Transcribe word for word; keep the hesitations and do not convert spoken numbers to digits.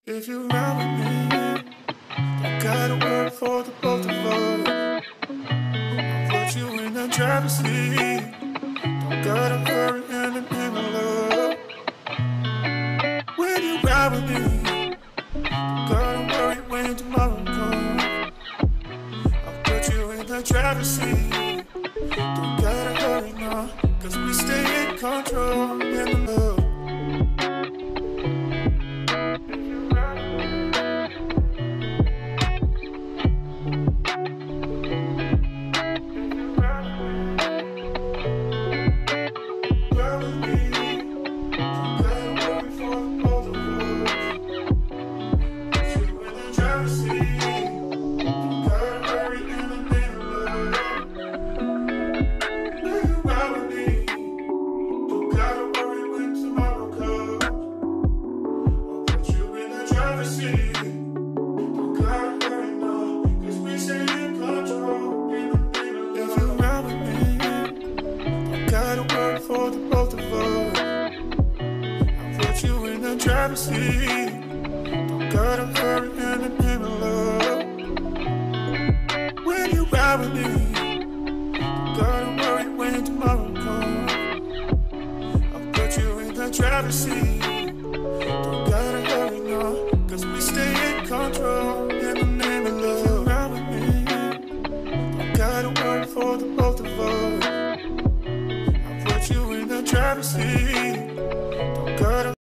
If you ride with me, don't gotta work for the both of us. I'll put you in the driver's seat. Don't gotta hurry in the middle. When you ride with me, don't gotta worry when tomorrow comes. I'll put you in the driver's seat. Don't gotta hurry now, cause we stay in control in the love. Don't gotta hurry in the middle of. When you ride with me, don't gotta worry when tomorrow comes. I'll put you in the driver's seat. Don't gotta hurry now, cause we stay in control in the name of love. If you ride with me, don't gotta worry for the both of us. I'll put you in the driver's seat.